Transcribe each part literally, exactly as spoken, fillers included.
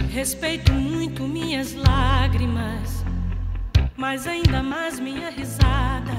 Respeito muito minhas lágrimas, mas ainda mais minha risada.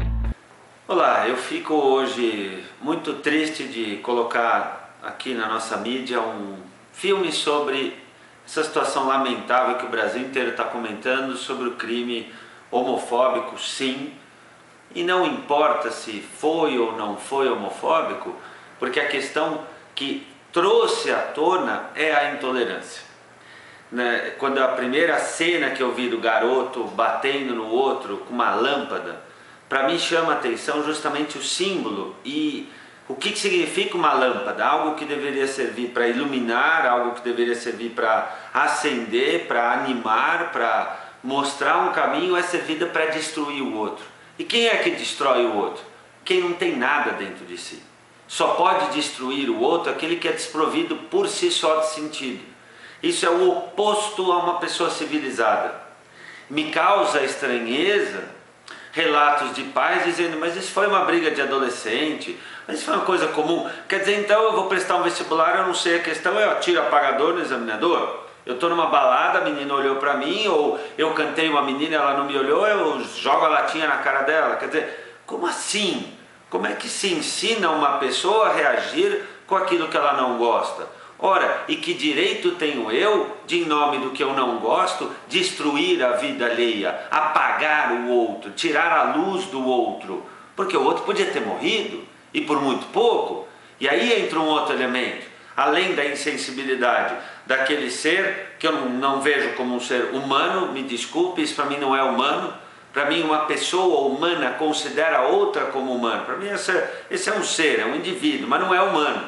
Olá, eu fico hoje muito triste de colocar aqui na nossa mídia um filme sobre essa situação lamentável que o Brasil inteiro está comentando sobre o crime homofóbico, sim, e não importa se foi ou não foi homofóbico, porque a questão que trouxe à tona é a intolerância. Quando a primeira cena que eu vi do garoto batendo no outro com uma lâmpada, para mim chama a atenção justamente o símbolo e o que significa uma lâmpada, algo que deveria servir para iluminar, algo que deveria servir para acender, para animar, para mostrar um caminho, é servida para destruir o outro. E quem é que destrói o outro? Quem não tem nada dentro de si. Só pode destruir o outro aquele que é desprovido por si só de sentido. Isso é o oposto a uma pessoa civilizada. Me causa estranheza relatos de pais dizendo, mas isso foi uma briga de adolescente, mas isso foi uma coisa comum. Quer dizer, então eu vou prestar um vestibular, eu não sei a questão, eu atiro apagador no examinador? Eu estou numa balada, a menina olhou para mim, ou eu cantei uma menina, ela não me olhou, eu jogo a latinha na cara dela. Quer dizer, como assim? Como é que se ensina uma pessoa a reagir com aquilo que ela não gosta? Ora, e que direito tenho eu de, em nome do que eu não gosto, destruir a vida alheia, apagar o outro, tirar a luz do outro? Porque o outro podia ter morrido, e por muito pouco. E aí entra um outro elemento, além da insensibilidade daquele ser, que eu não vejo como um ser humano, me desculpe, isso para mim não é humano. Para mim uma pessoa humana considera a outra como humano. Para mim esse é, esse é um ser, é um indivíduo, mas não é humano.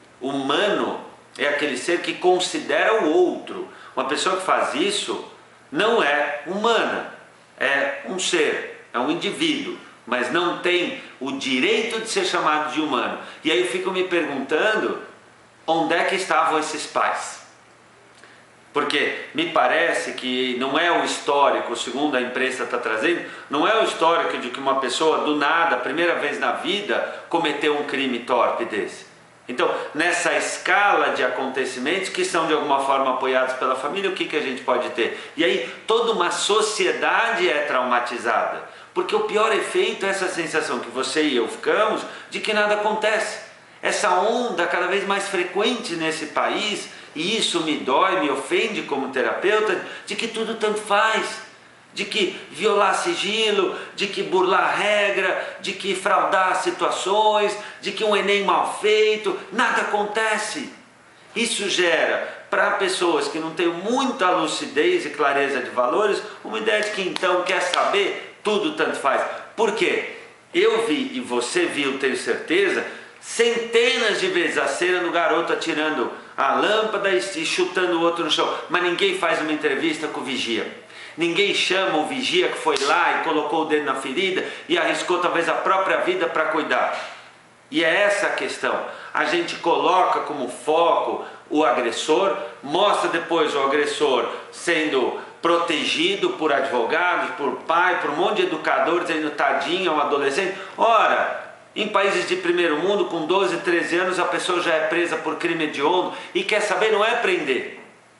Humano é aquele ser que considera o outro. Uma pessoa que faz isso não é humana, é um ser, é um indivíduo, mas não tem o direito de ser chamado de humano. E aí eu fico me perguntando, onde é que estavam esses pais? Porque me parece que não é o histórico, segundo a imprensa está trazendo, não é o histórico de que uma pessoa do nada, primeira vez na vida, cometeu um crime torpe desse. Então, nessa escala de acontecimentos que são de alguma forma apoiados pela família, o que, que a gente pode ter? E aí, toda uma sociedade é traumatizada, porque o pior efeito é essa sensação que você e eu ficamos de que nada acontece. Essa onda cada vez mais frequente nesse país, e isso me dói, me ofende como terapeuta, de que tudo tanto faz. De que violar sigilo, de que burlar regra, de que fraudar situações, de que um Enem mal feito, nada acontece. Isso gera, para pessoas que não têm muita lucidez e clareza de valores, uma ideia de que então quer saber, tudo tanto faz. Por quê? Eu vi, e você viu, tenho certeza, centenas de vezes a cena do garoto atirando a lâmpada e chutando o outro no chão, mas ninguém faz uma entrevista com o vigia. Ninguém chama o vigia que foi lá e colocou o dedo na ferida e arriscou talvez a própria vida para cuidar. E é essa a questão. A gente coloca como foco o agressor, mostra depois o agressor sendo protegido por advogados, por pai, por um monte de educadores dizendo tadinho, é um adolescente. Ora, em países de primeiro mundo, com doze, treze anos, a pessoa já é presa por crime hediondo e quer saber, não é prender.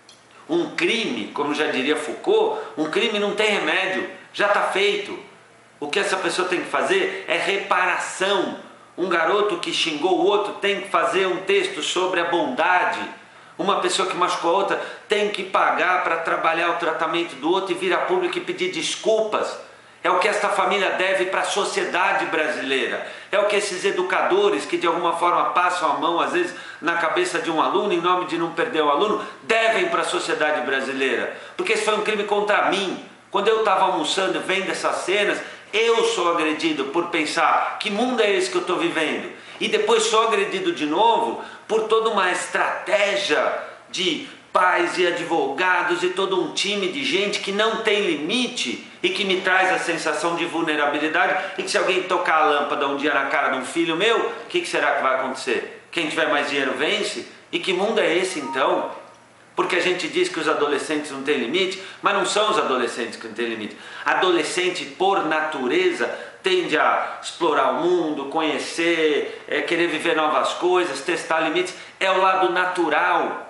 Um crime, como já diria Foucault, um crime não tem remédio, já está feito. O que essa pessoa tem que fazer é reparação. Um garoto que xingou o outro tem que fazer um texto sobre a bondade. Uma pessoa que machucou a outra tem que pagar para trabalhar o tratamento do outro e vir a público e pedir desculpas. É o que esta família deve para a sociedade brasileira. É o que esses educadores que de alguma forma passam a mão às vezes na cabeça de um aluno em nome de não perder o aluno, devem para a sociedade brasileira. Porque isso foi um crime contra mim. Quando eu estava almoçando vendo essas cenas, eu sou agredido por pensar que mundo é esse que eu estou vivendo. E depois sou agredido de novo por toda uma estratégia de pais e advogados e todo um time de gente que não tem limite e que me traz a sensação de vulnerabilidade e que se alguém tocar a lâmpada um dia na cara de um filho meu, o que, que será que vai acontecer? Quem tiver mais dinheiro vence? E que mundo é esse então? Porque a gente diz que os adolescentes não têm limite, mas não são os adolescentes que não têm limite. Adolescente, por natureza, tende a explorar o mundo, conhecer, é, querer viver novas coisas, testar limites. É o lado natural.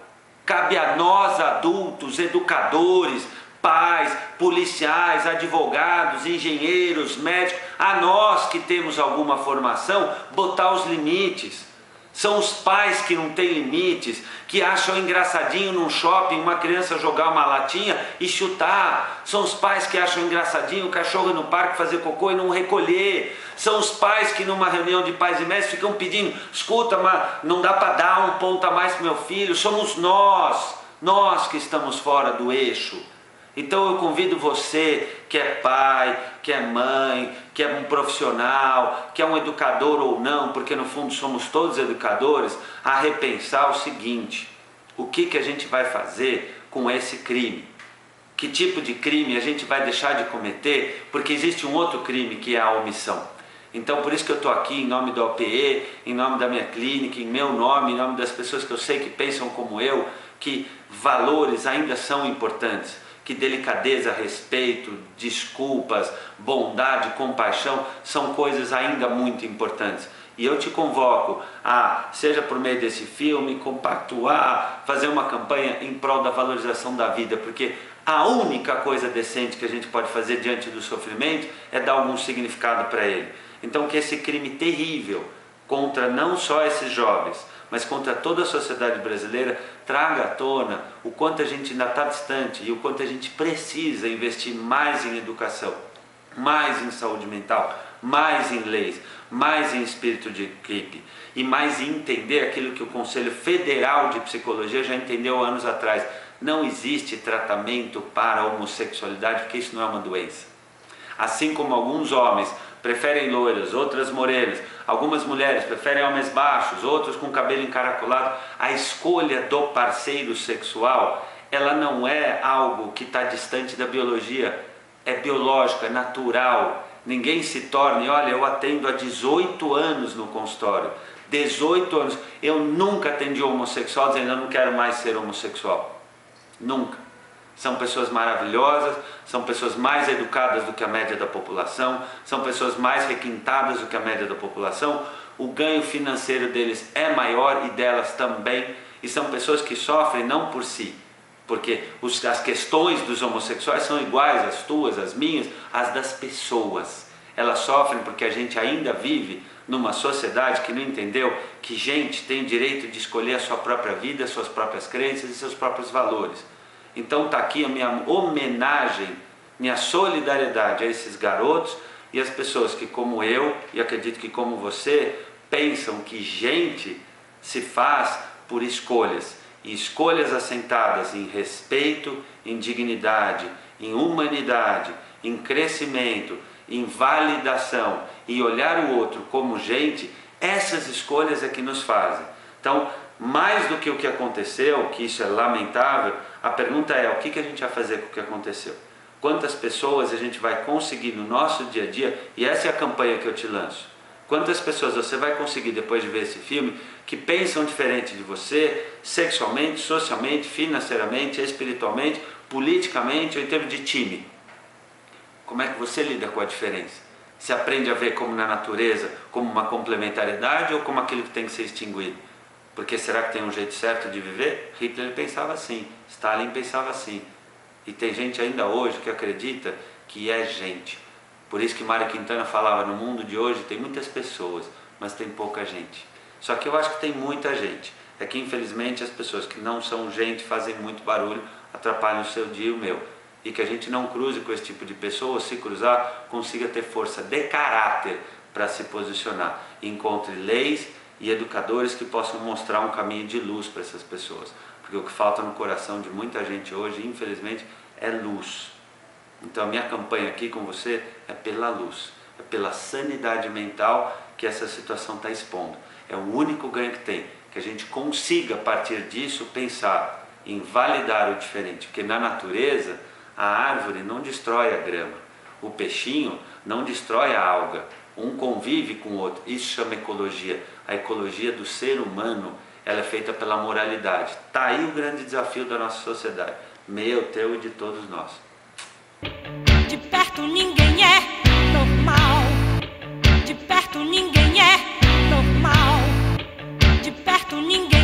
Cabe a nós adultos, educadores, pais, policiais, advogados, engenheiros, médicos, a nós que temos alguma formação, botar os limites. São os pais que não têm limites, que acham engraçadinho num shopping uma criança jogar uma latinha e chutar. São os pais que acham engraçadinho o cachorro no parque fazer cocô e não recolher. São os pais que numa reunião de pais e mestres ficam pedindo: escuta, mas não dá para dar um ponto a mais para meu filho. Somos nós, nós que estamos fora do eixo. Então eu convido você, que é pai, que é mãe, que é um profissional, que é um educador ou não, porque no fundo somos todos educadores, a repensar o seguinte: o que, que a gente vai fazer com esse crime? Que tipo de crime a gente vai deixar de cometer? Porque existe um outro crime que é a omissão. Então por isso que eu estou aqui em nome do O P E, em nome da minha clínica, em meu nome, em nome das pessoas que eu sei que pensam como eu, que valores ainda são importantes. Que delicadeza, respeito, desculpas, bondade, compaixão são coisas ainda muito importantes. E eu te convoco a, seja por meio desse filme, compactuar, fazer uma campanha em prol da valorização da vida, porque a única coisa decente que a gente pode fazer diante do sofrimento é dar algum significado para ele. Então que esse crime terrível contra não só esses jovens, mas contra toda a sociedade brasileira, traga à tona o quanto a gente ainda está distante e o quanto a gente precisa investir mais em educação, mais em saúde mental, mais em leis, mais em espírito de equipe e mais em entender aquilo que o Conselho Federal de Psicologia já entendeu anos atrás. Não existe tratamento para a homossexualidade, porque isso não é uma doença. Assim como alguns homens preferem loiras, outras morenas, algumas mulheres preferem homens baixos, outros com cabelo encaracolado, a escolha do parceiro sexual, ela não é algo que está distante da biologia, é biológico, é natural. Ninguém se torna, e olha, eu atendo há dezoito anos no consultório, dezoito anos, eu nunca atendi um homossexual dizendo: eu não quero mais ser homossexual, nunca. São pessoas maravilhosas, são pessoas mais educadas do que a média da população, são pessoas mais requintadas do que a média da população, o ganho financeiro deles é maior e delas também, e são pessoas que sofrem não por si, porque os, as questões dos homossexuais são iguais, as tuas, as minhas, as das pessoas. Elas sofrem porque a gente ainda vive numa sociedade que não entendeu que gente tem o direito de escolher a sua própria vida, suas próprias crenças e seus próprios valores. Então está aqui a minha homenagem, minha solidariedade a esses garotos e as pessoas que, como eu, e acredito que como você, pensam que gente se faz por escolhas, e escolhas assentadas em respeito, em dignidade, em humanidade, em crescimento, em validação e olhar o outro como gente, essas escolhas é que nos fazem. Então, mais do que o que aconteceu, que isso é lamentável, a pergunta é: o que a gente vai fazer com o que aconteceu? Quantas pessoas a gente vai conseguir no nosso dia a dia, e essa é a campanha que eu te lanço, quantas pessoas você vai conseguir depois de ver esse filme, que pensam diferente de você, sexualmente, socialmente, financeiramente, espiritualmente, politicamente ou em termos de time? Como é que você lida com a diferença? Se aprende a ver como na natureza, como uma complementariedade ou como aquilo que tem que ser extinguido? Porque será que tem um jeito certo de viver? Hitler pensava assim, Stalin pensava assim. E tem gente ainda hoje que acredita que é gente. Por isso que Mário Quintana falava: no mundo de hoje tem muitas pessoas, mas tem pouca gente. Só que eu acho que tem muita gente. É que infelizmente as pessoas que não são gente fazem muito barulho, atrapalham o seu dia e o meu. E que a gente não cruze com esse tipo de pessoa, ou se cruzar, consiga ter força de caráter para se posicionar. Encontre leis e educadores que possam mostrar um caminho de luz para essas pessoas. Porque o que falta no coração de muita gente hoje, infelizmente, é luz. Então a minha campanha aqui com você é pela luz, é pela sanidade mental que essa situação está expondo. É o único ganho que tem, que a gente consiga a partir disso pensar em validar o diferente. Porque na natureza a árvore não destrói a grama, o peixinho não destrói a alga, um convive com o outro. Isso chama ecologia. A ecologia do ser humano, ela é feita pela moralidade. Está aí o grande desafio da nossa sociedade, meu, teu e de todos nós. De perto ninguém é normal, de perto ninguém é normal, de perto ninguém